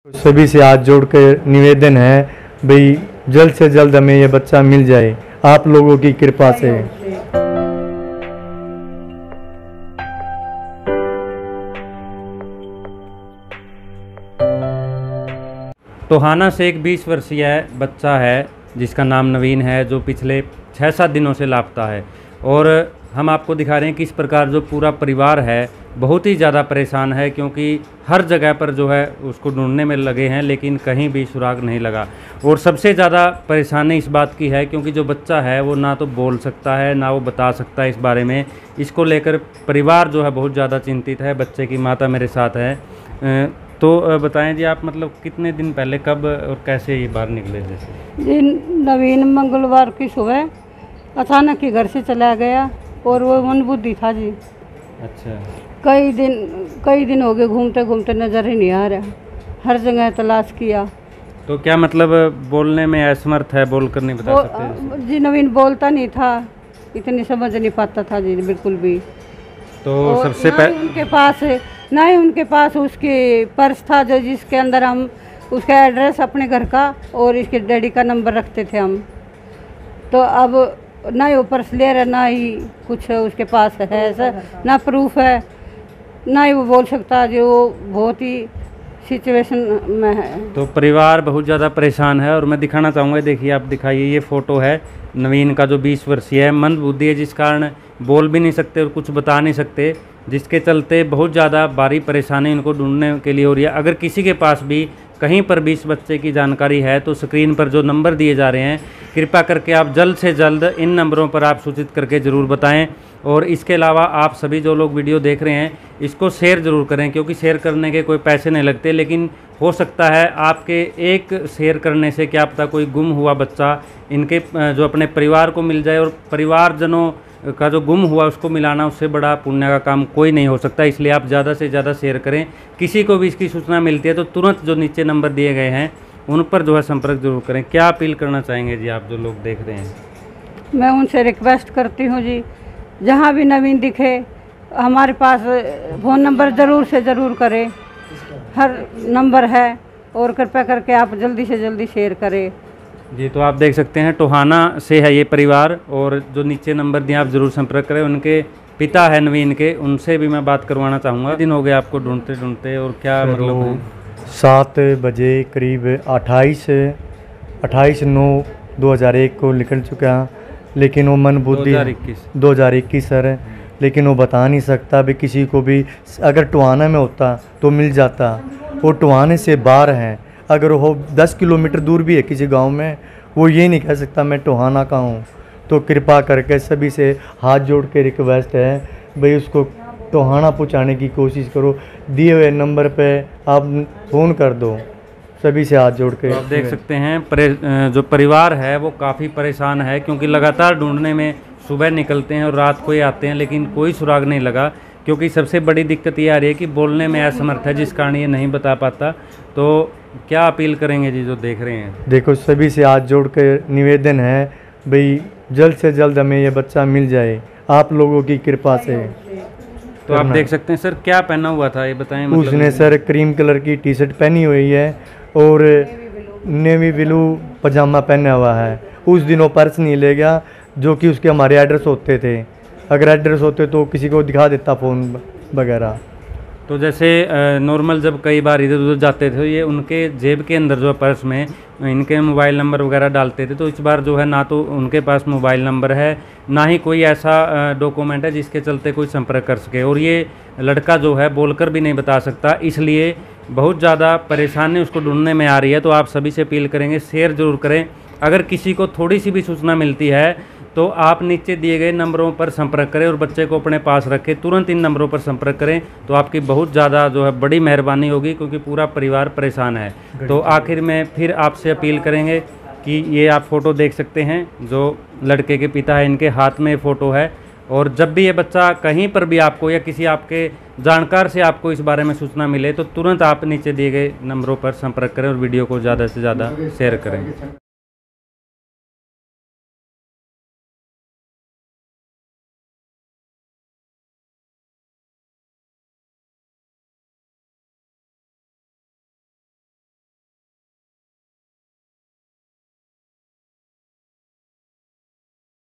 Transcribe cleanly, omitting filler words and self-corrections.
सभी से हाथ जोड़ कर निवेदन है भाई, जल्द से जल्द हमें ये बच्चा मिल जाए आप लोगों की कृपा से। टोहाना से एक 20 वर्षीय बच्चा है जिसका नाम नवीन है, जो पिछले 6-7 दिनों से लापता है। और हम आपको दिखा रहे हैं किस प्रकार जो पूरा परिवार है बहुत ही ज़्यादा परेशान है, क्योंकि हर जगह पर जो है उसको ढूंढने में लगे हैं लेकिन कहीं भी सुराग नहीं लगा। और सबसे ज़्यादा परेशानी इस बात की है क्योंकि जो बच्चा है वो ना तो बोल सकता है ना वो बता सकता है इस बारे में। इसको लेकर परिवार जो है बहुत ज़्यादा चिंतित है। बच्चे की माता मेरे साथ है। तो बताएं जी, आप मतलब कितने दिन पहले कब और कैसे ये बाहर निकले थे? जी, नवीन मंगलवार की सुबह अचानक ही घर से चला गया और वो मंदबुद्धि था जी। अच्छा। कई दिन हो गए घूमते घूमते नज़र ही नहीं आ रहा, हर जगह तलाश किया। तो क्या मतलब बोलने में असमर्थ है, बोल कर नहीं बता सकते? जी, नवीन बोलता नहीं था, इतनी समझ नहीं पाता था जी बिल्कुल भी। तो सबसे पहले उनके पास उसके पर्स था जो जिसके अंदर हम उसका एड्रेस अपने घर का और इसके डैडी का नंबर रखते थे हम। तो अब ना ही वो पर्स ले रहा, ना ही कुछ उसके पास है सर, ना प्रूफ है, ना ही वो बोल सकता, जो बहुत ही सिचुएशन में है। तो परिवार बहुत ज़्यादा परेशान है। और मैं दिखाना चाहूँगा, देखिए आप दिखाइए, ये फ़ोटो है नवीन का जो 20 वर्षीय है। मंदबुद्धि है जिस कारण बोल भी नहीं सकते और कुछ बता नहीं सकते, जिसके चलते बहुत ज़्यादा भारी परेशानी इनको ढूंढने के लिए हो रही है। अगर किसी के पास भी कहीं पर भी इस बच्चे की जानकारी है तो स्क्रीन पर जो नंबर दिए जा रहे हैं, कृपया करके आप जल्द से जल्द इन नंबरों पर आप सूचित करके ज़रूर बताएं। और इसके अलावा आप सभी जो लोग वीडियो देख रहे हैं इसको शेयर ज़रूर करें, क्योंकि शेयर करने के कोई पैसे नहीं लगते, लेकिन हो सकता है आपके एक शेयर करने से क्या पता कोई गुम हुआ बच्चा इनके जो अपने परिवार को मिल जाए। और परिवारजनों का जो गुम हुआ उसको मिलाना, उससे बड़ा पुण्य का काम कोई नहीं हो सकता। इसलिए आप ज़्यादा से ज़्यादा शेयर करें। किसी को भी इसकी सूचना मिलती है तो तुरंत जो नीचे नंबर दिए गए हैं उन पर जो है संपर्क जरूर करें। क्या अपील करना चाहेंगे जी आप जो लोग देख रहे हैं? मैं उनसे रिक्वेस्ट करती हूँ जी, जहाँ भी नवीन दिखे हमारे पास फ़ोन नंबर ज़रूर से ज़रूर करें, हर नंबर है, और कृपया करके आप जल्दी से जल्दी शेयर करें जी। तो आप देख सकते हैं टोहाना से है ये परिवार, और जो नीचे नंबर दिए आप ज़रूर संपर्क करें। उनके पिता है नवीन के, उनसे भी मैं बात करवाना चाहूँगा। दिन हो गए आपको ढूंढते ढूंढते, और क्या मतलब 7 बजे करीब 28/9/2001 को निकल चुका, लेकिन वो मंदबुद्धि 2021 सर, लेकिन वो बता नहीं सकता भी किसी को भी। अगर टोहाना में होता तो मिल जाता, वो टोहाने से बाहर हैं। अगर वो 10 किलोमीटर दूर भी है किसी गांव में, वो ये नहीं कह सकता मैं टोहाना का हूँ। तो कृपा करके सभी से हाथ जोड़ के रिक्वेस्ट है भाई, उसको टोहाना पहुँचाने की कोशिश करो। दिए हुए नंबर पे आप फ़ोन कर दो, सभी से हाथ जोड़ के। तो आप देख सकते हैं जो परिवार है वो काफ़ी परेशान है, क्योंकि लगातार ढूंढने में सुबह निकलते हैं और रात को ही आते हैं लेकिन कोई सुराग नहीं लगा। क्योंकि सबसे बड़ी दिक्कत ये आ रही है कि बोलने में असमर्थ है, जिस कारण ये नहीं बता पाता। तो क्या अपील करेंगे जी जो देख रहे हैं? देखो, सभी से हाथ जोड़ कर निवेदन है भाई, जल्द से जल्द हमें ये बच्चा मिल जाए आप लोगों की कृपा से। तो आप देख सकते हैं सर, क्या पहना हुआ था ये बताएं? मतलब उसने सर क्रीम कलर की टी शर्ट पहनी हुई है और नेवी ब्लू पजामा पहना हुआ है। उस दिन वो पर्स नहीं ले गया, जो कि उसके हमारे एड्रेस होते थे। अगर एड्रेस होते तो किसी को दिखा देता फ़ोन वगैरह। तो जैसे नॉर्मल जब कई बार इधर उधर जाते थे, ये उनके जेब के अंदर जो है पर्स में इनके मोबाइल नंबर वगैरह डालते थे। तो इस बार जो है ना तो उनके पास मोबाइल नंबर है, ना ही कोई ऐसा डॉक्यूमेंट है जिसके चलते कोई संपर्क कर सके। और ये लड़का जो है बोलकर भी नहीं बता सकता, इसलिए बहुत ज़्यादा परेशानी उसको ढूंढने में आ रही है। तो आप सभी से अपील करेंगे, शेयर ज़रूर करें। अगर किसी को थोड़ी सी भी सूचना मिलती है तो आप नीचे दिए गए नंबरों पर संपर्क करें और बच्चे को अपने पास रखें। तुरंत इन नंबरों पर संपर्क करें तो आपकी बहुत ज़्यादा जो है बड़ी मेहरबानी होगी, क्योंकि पूरा परिवार परेशान है। तो आखिर में फिर आपसे अपील करेंगे कि ये आप फ़ोटो देख सकते हैं, जो लड़के के पिता है इनके हाथ में फ़ोटो है। और जब भी ये बच्चा कहीं पर भी आपको या किसी आपके जानकार से आपको इस बारे में सूचना मिले तो तुरंत आप नीचे दिए गए नंबरों पर संपर्क करें और वीडियो को ज़्यादा से ज़्यादा शेयर करें।